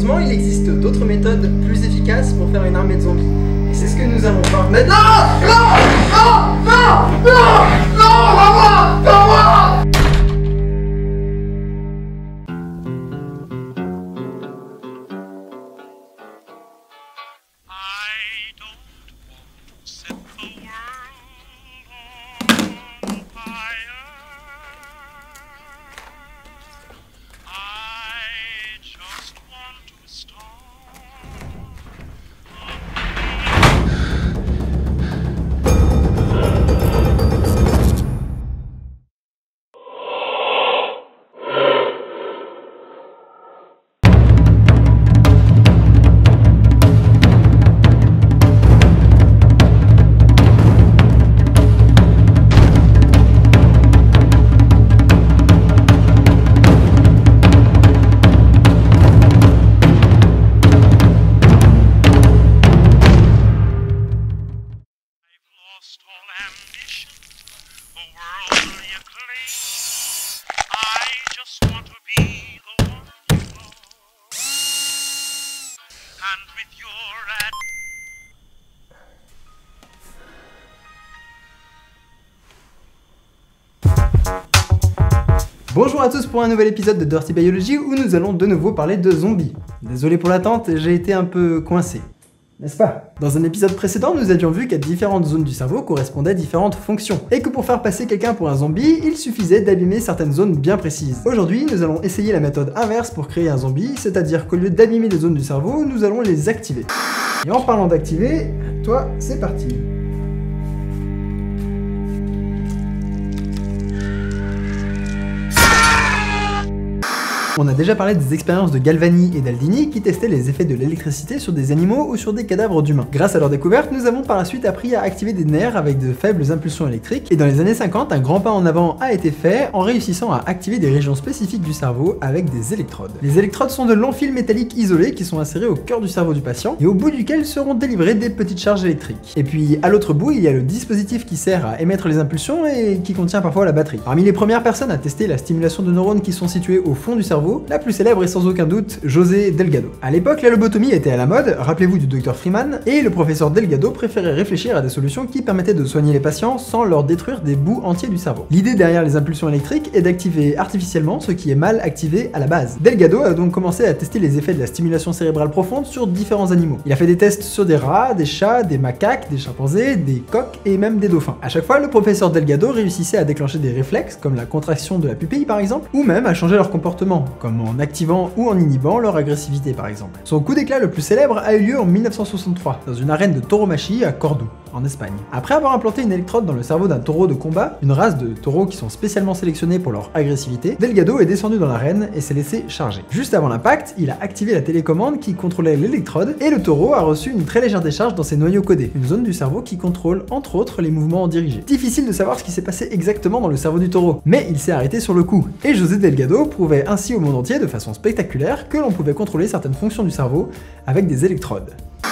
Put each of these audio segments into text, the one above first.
Malheureusement, il existe d'autres méthodes plus efficaces pour faire une armée de zombies. Et c'est ce que nous allons voir maintenant. Bonjour à tous pour un nouvel épisode de Dirty Biology où nous allons de nouveau parler de zombies. Désolé pour l'attente, j'ai été un peu coincé. N'est-ce pas? Dans un épisode précédent, nous avions vu qu'à différentes zones du cerveau correspondaient différentes fonctions, et que pour faire passer quelqu'un pour un zombie, il suffisait d'abîmer certaines zones bien précises. Aujourd'hui, nous allons essayer la méthode inverse pour créer un zombie, c'est-à-dire qu'au lieu d'abîmer les zones du cerveau, nous allons les activer. Et en parlant d'activer, toi, c'est parti. On a déjà parlé des expériences de Galvani et d'Aldini qui testaient les effets de l'électricité sur des animaux ou sur des cadavres d'humains. Grâce à leur découverte, nous avons par la suite appris à activer des nerfs avec de faibles impulsions électriques, et dans les années 50, un grand pas en avant a été fait en réussissant à activer des régions spécifiques du cerveau avec des électrodes. Les électrodes sont de longs fils métalliques isolés qui sont insérés au cœur du cerveau du patient et au bout duquel seront délivrées des petites charges électriques. Et puis à l'autre bout, il y a le dispositif qui sert à émettre les impulsions et qui contient parfois la batterie. Parmi les premières personnes à tester la stimulation de neurones qui sont situés au fond du cerveau, la plus célèbre est sans aucun doute José Delgado. À l'époque, la lobotomie était à la mode, rappelez-vous du docteur Freeman, et le professeur Delgado préférait réfléchir à des solutions qui permettaient de soigner les patients sans leur détruire des bouts entiers du cerveau. L'idée derrière les impulsions électriques est d'activer artificiellement ce qui est mal activé à la base. Delgado a donc commencé à tester les effets de la stimulation cérébrale profonde sur différents animaux. Il a fait des tests sur des rats, des chats, des macaques, des chimpanzés, des coqs et même des dauphins. À chaque fois, le professeur Delgado réussissait à déclencher des réflexes, comme la contraction de la pupille par exemple, ou même à changer leur comportement, comme en activant ou en inhibant leur agressivité par exemple. Son coup d'éclat le plus célèbre a eu lieu en 1963, dans une arène de tauromachie à Cordoue, en Espagne. Après avoir implanté une électrode dans le cerveau d'un taureau de combat, une race de taureaux qui sont spécialement sélectionnés pour leur agressivité, Delgado est descendu dans l'arène et s'est laissé charger. Juste avant l'impact, il a activé la télécommande qui contrôlait l'électrode et le taureau a reçu une très légère décharge dans ses noyaux codés, une zone du cerveau qui contrôle entre autres les mouvements dirigés. Difficile de savoir ce qui s'est passé exactement dans le cerveau du taureau, mais il s'est arrêté sur le coup, et José Delgado prouvait ainsi au monde entier de façon spectaculaire que l'on pouvait contrôler certaines fonctions du cerveau avec des électrodes.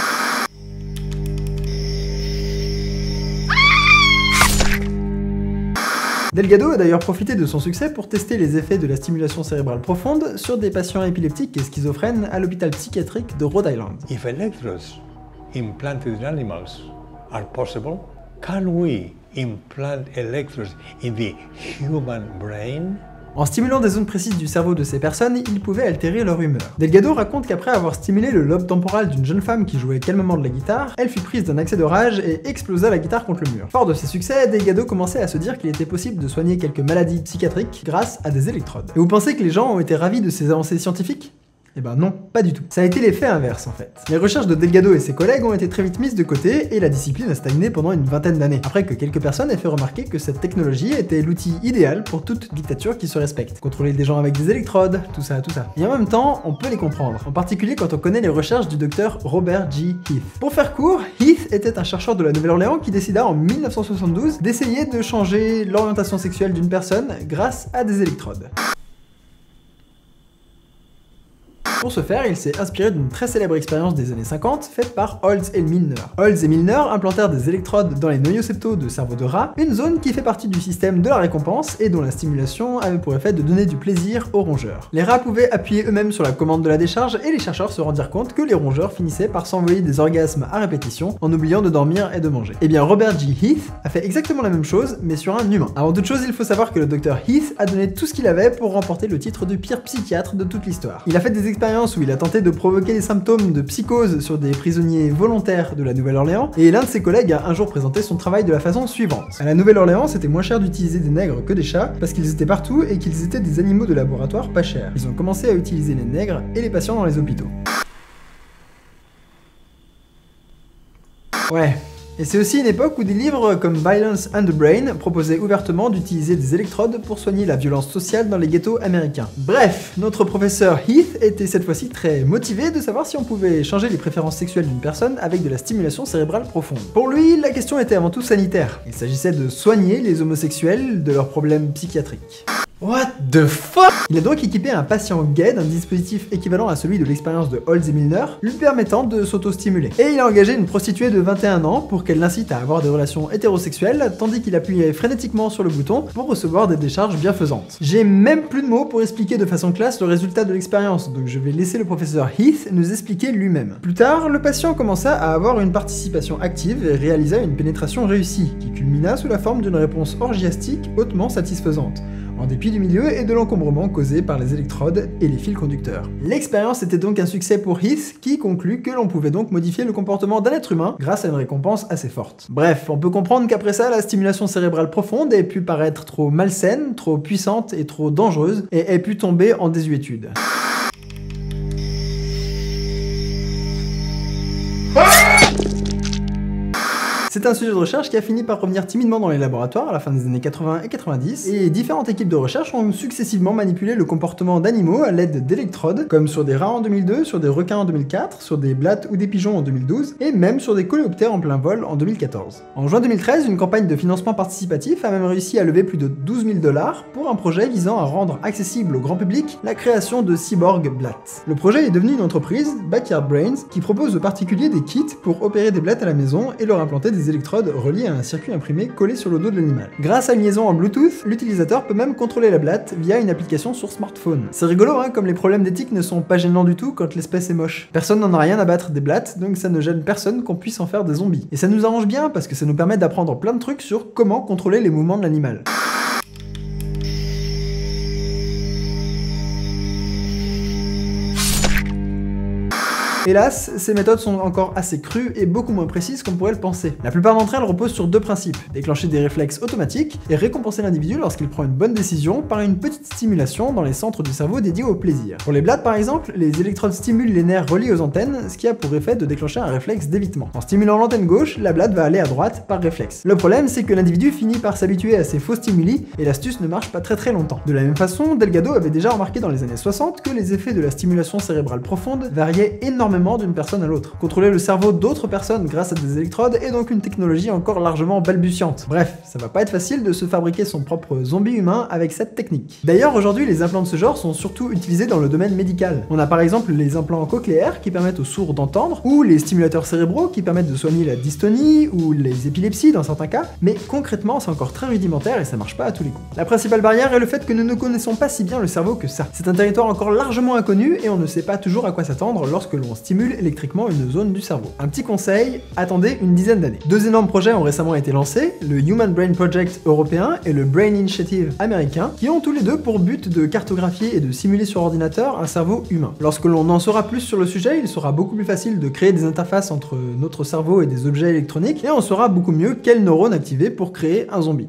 Delgado a d'ailleurs profité de son succès pour tester les effets de la stimulation cérébrale profonde sur des patients épileptiques et schizophrènes à l'hôpital psychiatrique de Rhode Island. If electrodes implanted in animals are possible, can we implant electrodes in the human brain? En stimulant des zones précises du cerveau de ces personnes, il pouvait altérer leur humeur. Delgado raconte qu'après avoir stimulé le lobe temporal d'une jeune femme qui jouait calmement de la guitare, elle fut prise d'un accès de rage et explosa la guitare contre le mur. Fort de ses succès, Delgado commençait à se dire qu'il était possible de soigner quelques maladies psychiatriques grâce à des électrodes. Et vous pensez que les gens ont été ravis de ces avancées scientifiques ? Eh ben non, pas du tout. Ça a été l'effet inverse en fait. Les recherches de Delgado et ses collègues ont été très vite mises de côté et la discipline a stagné pendant une vingtaine d'années, après que quelques personnes aient fait remarquer que cette technologie était l'outil idéal pour toute dictature qui se respecte. Contrôler des gens avec des électrodes, tout ça. Et en même temps, on peut les comprendre, en particulier quand on connaît les recherches du docteur Robert G. Heath. Pour faire court, Heath était un chercheur de la Nouvelle-Orléans qui décida en 1972 d'essayer de changer l'orientation sexuelle d'une personne grâce à des électrodes. Pour ce faire, il s'est inspiré d'une très célèbre expérience des années 50 faite par Holtz et Milner. Holtz et Milner implantèrent des électrodes dans les noyaux-septaux de cerveau de rat, une zone qui fait partie du système de la récompense et dont la stimulation avait pour effet de donner du plaisir aux rongeurs. Les rats pouvaient appuyer eux-mêmes sur la commande de la décharge et les chercheurs se rendirent compte que les rongeurs finissaient par s'envoyer des orgasmes à répétition en oubliant de dormir et de manger. Et bien Robert G. Heath a fait exactement la même chose mais sur un humain. Avant toute chose, il faut savoir que le docteur Heath a donné tout ce qu'il avait pour remporter le titre de pire psychiatre de toute l'histoire. Il a fait des expériences où il a tenté de provoquer des symptômes de psychose sur des prisonniers volontaires de la Nouvelle-Orléans, et l'un de ses collègues a un jour présenté son travail de la façon suivante. À la Nouvelle-Orléans, c'était moins cher d'utiliser des nègres que des chats, parce qu'ils étaient partout et qu'ils étaient des animaux de laboratoire pas chers. Ils ont commencé à utiliser les nègres et les patients dans les hôpitaux. Ouais. Et c'est aussi une époque où des livres comme Violence and the Brain proposaient ouvertement d'utiliser des électrodes pour soigner la violence sociale dans les ghettos américains. Bref, notre professeur Heath était cette fois-ci très motivé de savoir si on pouvait changer les préférences sexuelles d'une personne avec de la stimulation cérébrale profonde. Pour lui, la question était avant tout sanitaire. Il s'agissait de soigner les homosexuels de leurs problèmes psychiatriques. What the fuck? Il a donc équipé un patient gay d'un dispositif équivalent à celui de l'expérience de Holtz et Milner, lui permettant de s'auto-stimuler. Et il a engagé une prostituée de 21 ans pour qu'elle l'incite à avoir des relations hétérosexuelles, tandis qu'il appuyait frénétiquement sur le bouton pour recevoir des décharges bienfaisantes. J'ai même plus de mots pour expliquer de façon classe le résultat de l'expérience, donc je vais laisser le professeur Heath nous expliquer lui-même. Plus tard, le patient commença à avoir une participation active et réalisa une pénétration réussie, qui culmina sous la forme d'une réponse orgiastique hautement satisfaisante, en dépit du milieu et de l'encombrement causé par les électrodes et les fils conducteurs. L'expérience était donc un succès pour Heath, qui conclut que l'on pouvait donc modifier le comportement d'un être humain grâce à une récompense assez forte. Bref, on peut comprendre qu'après ça, la stimulation cérébrale profonde ait pu paraître trop malsaine, trop puissante et trop dangereuse, et ait pu tomber en désuétude. C'est un sujet de recherche qui a fini par revenir timidement dans les laboratoires à la fin des années 80 et 90, et différentes équipes de recherche ont successivement manipulé le comportement d'animaux à l'aide d'électrodes, comme sur des rats en 2002, sur des requins en 2004, sur des blattes ou des pigeons en 2012, et même sur des coléoptères en plein vol en 2014. En juin 2013, une campagne de financement participatif a même réussi à lever plus de 12 000 $ pour un projet visant à rendre accessible au grand public la création de cyborg blattes. Le projet est devenu une entreprise, Backyard Brains, qui propose aux particuliers des kits pour opérer des blattes à la maison et leur implanter des électrodes reliées à un circuit imprimé collé sur le dos de l'animal. Grâce à une liaison en Bluetooth, l'utilisateur peut même contrôler la blatte via une application sur smartphone. C'est rigolo, hein, comme les problèmes d'éthique ne sont pas gênants du tout quand l'espèce est moche. Personne n'en a rien à battre des blattes, donc ça ne gêne personne qu'on puisse en faire des zombies. Et ça nous arrange bien parce que ça nous permet d'apprendre plein de trucs sur comment contrôler les mouvements de l'animal. Hélas, ces méthodes sont encore assez crues et beaucoup moins précises qu'on pourrait le penser. La plupart d'entre elles reposent sur deux principes: déclencher des réflexes automatiques et récompenser l'individu lorsqu'il prend une bonne décision par une petite stimulation dans les centres du cerveau dédiés au plaisir. Pour les blattes par exemple, les électrodes stimulent les nerfs reliés aux antennes, ce qui a pour effet de déclencher un réflexe d'évitement. En stimulant l'antenne gauche, la blatte va aller à droite par réflexe. Le problème, c'est que l'individu finit par s'habituer à ces faux stimuli et l'astuce ne marche pas très longtemps. De la même façon, Delgado avait déjà remarqué dans les années 60 que les effets de la stimulation cérébrale profonde variaient énormément d'une personne à l'autre. Contrôler le cerveau d'autres personnes grâce à des électrodes est donc une technologie encore largement balbutiante. Bref, ça va pas être facile de se fabriquer son propre zombie humain avec cette technique. D'ailleurs, aujourd'hui, les implants de ce genre sont surtout utilisés dans le domaine médical. On a par exemple les implants cochléaires qui permettent aux sourds d'entendre, ou les stimulateurs cérébraux qui permettent de soigner la dystonie ou les épilepsies dans certains cas, mais concrètement, c'est encore très rudimentaire et ça marche pas à tous les coups. La principale barrière est le fait que nous ne connaissons pas si bien le cerveau que ça. C'est un territoire encore largement inconnu et on ne sait pas toujours à quoi s'attendre lorsque l'on stimule électriquement une zone du cerveau. Un petit conseil, attendez une dizaine d'années. Deux énormes projets ont récemment été lancés, le Human Brain Project européen et le Brain Initiative américain, qui ont tous les deux pour but de cartographier et de simuler sur ordinateur un cerveau humain. Lorsque l'on en saura plus sur le sujet, il sera beaucoup plus facile de créer des interfaces entre notre cerveau et des objets électroniques, et on saura beaucoup mieux quels neurones activer pour créer un zombie.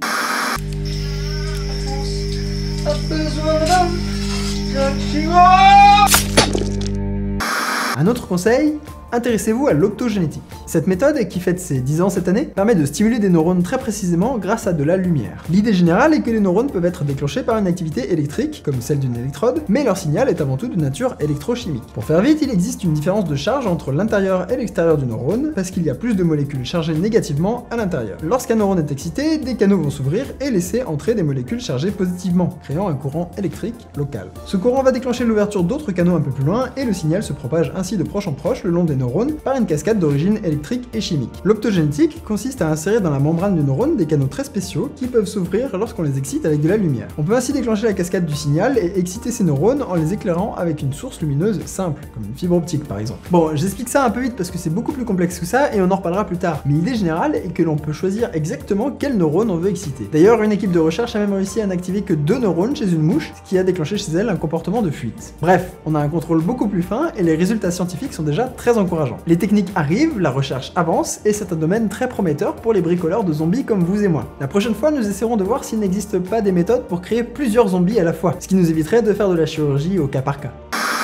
Un autre conseil, intéressez-vous à l'optogénétique. Cette méthode, qui fête ses 10 ans cette année, permet de stimuler des neurones très précisément grâce à de la lumière. L'idée générale est que les neurones peuvent être déclenchés par une activité électrique, comme celle d'une électrode, mais leur signal est avant tout de nature électrochimique. Pour faire vite, il existe une différence de charge entre l'intérieur et l'extérieur du neurone, parce qu'il y a plus de molécules chargées négativement à l'intérieur. Lorsqu'un neurone est excité, des canaux vont s'ouvrir et laisser entrer des molécules chargées positivement, créant un courant électrique local. Ce courant va déclencher l'ouverture d'autres canaux un peu plus loin, et le signal se propage ainsi de proche en proche le long des neurones par une cascade d'origine électrique et chimique. L'optogénétique consiste à insérer dans la membrane du neurone des canaux très spéciaux qui peuvent s'ouvrir lorsqu'on les excite avec de la lumière. On peut ainsi déclencher la cascade du signal et exciter ces neurones en les éclairant avec une source lumineuse simple, comme une fibre optique par exemple. Bon, j'explique ça un peu vite parce que c'est beaucoup plus complexe que ça et on en reparlera plus tard, mais l'idée générale est que l'on peut choisir exactement quel neurone on veut exciter. D'ailleurs, une équipe de recherche a même réussi à n'activer que 2 neurones chez une mouche, ce qui a déclenché chez elle un comportement de fuite. Bref, on a un contrôle beaucoup plus fin et les résultats scientifiques sont déjà très encourageants. Les techniques arrivent, la recherche avance et c'est un domaine très prometteur pour les bricoleurs de zombies comme vous et moi. La prochaine fois, nous essaierons de voir s'il n'existe pas des méthodes pour créer plusieurs zombies à la fois, ce qui nous éviterait de faire de la chirurgie au cas par cas.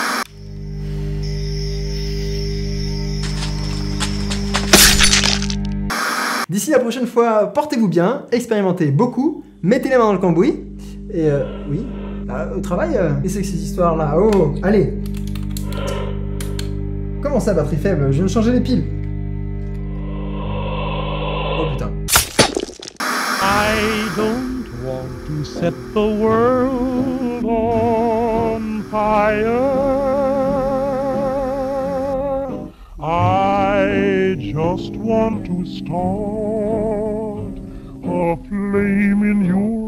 D'ici la prochaine fois, portez-vous bien, expérimentez beaucoup, mettez les mains dans le cambouis, et oui, là, au travail, qu'est-ce que c'est que ces histoires-là? Oh, allez! Comment ça, batterie faible? Je viens de changer les piles. Oh putain. I don't want to set the world on fire. I just want to start a flame in your